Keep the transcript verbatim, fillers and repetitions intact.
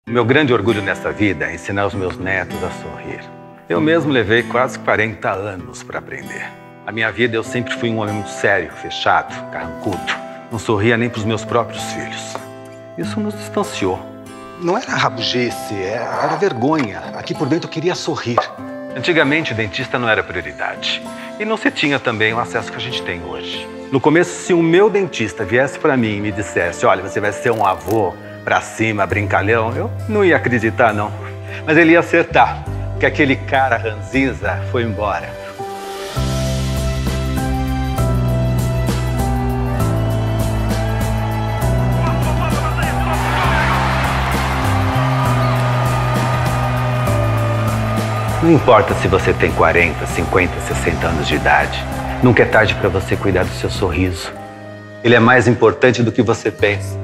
O meu grande orgulho nessa vida é ensinar os meus netos a sorrir. Eu mesmo levei quase quarenta anos para aprender. A minha vida eu sempre fui um homem muito sério, fechado, carrancudo. Não sorria nem para os meus próprios filhos. Isso nos distanciou. Não era rabugice, era vergonha. Aqui por dentro eu queria sorrir. Antigamente o dentista não era prioridade. E não se tinha também o acesso que a gente tem hoje. No começo, se o meu dentista viesse para mim e me dissesse, olha, você vai ser um avô pra cima, brincalhão, eu não ia acreditar, não. Mas ele ia acertar, porque aquele cara ranzinza foi embora. Não importa se você tem quarenta, cinquenta, sessenta anos de idade. Nunca é tarde para você cuidar do seu sorriso. Ele é mais importante do que você pensa.